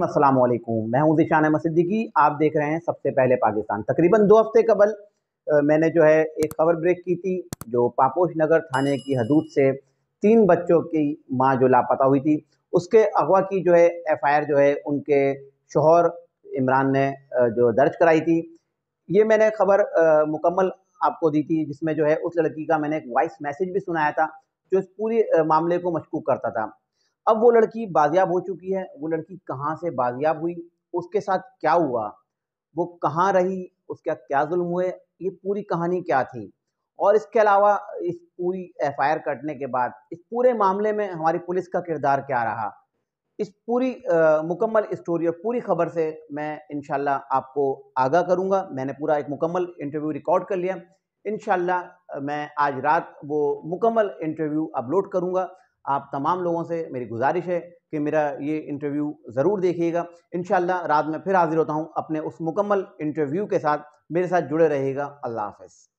अस्सलाम वालेकुम। मैं हूं ज़ीशान अहमद सिद्दीकी। आप देख रहे हैं सबसे पहले पाकिस्तान। तकरीबन 2 हफ्ते कबल मैंने जो है एक खबर ब्रेक की थी, जो पापोश नगर थाने की हदूद से 3 बच्चों की माँ जो लापता हुई थी, उसके अगवा की जो है एफआईआर जो है उनके शौहर इमरान ने जो दर्ज कराई थी। ये मैंने खबर मुकम्मल आपको दी थी, जिसमें जो है उस लड़की का मैंने एक वॉइस मैसेज भी सुनाया था, जो इस पूरी मामले को मशकूक करता था। अब वो लड़की बाजियाब हो चुकी है, वो लड़की कहाँ से बाजियाब हुई, उसके साथ क्या हुआ, वो कहाँ रही, उसका क्या ज़ुल्म हुए, ये पूरी कहानी क्या थी? और इसके अलावा इस पूरी एफआईआर कटने के बाद इस पूरे मामले में हमारी पुलिस का किरदार क्या रहा? इस पूरी मुकम्मल स्टोरी और पूरी खबर से मैं इंशाल्लाह आपको आगाह करूँगा। मैंने पूरा एक मुकम्मल इंटरव्यू रिकॉर्ड कर लिया। इंशाल्लाह मैं आज रात वो मुकम्मल इंटरव्यू अपलोड करूँगा। आप तमाम लोगों से मेरी गुज़ारिश है कि मेरा ये इंटरव्यू ज़रूर देखिएगा। इंशाल्लाह रात में फिर हाज़िर होता हूँ अपने उस मुकम्मल इंटरव्यू के साथ। मेरे साथ जुड़े रहिएगा। अल्लाह हाफ़िज़।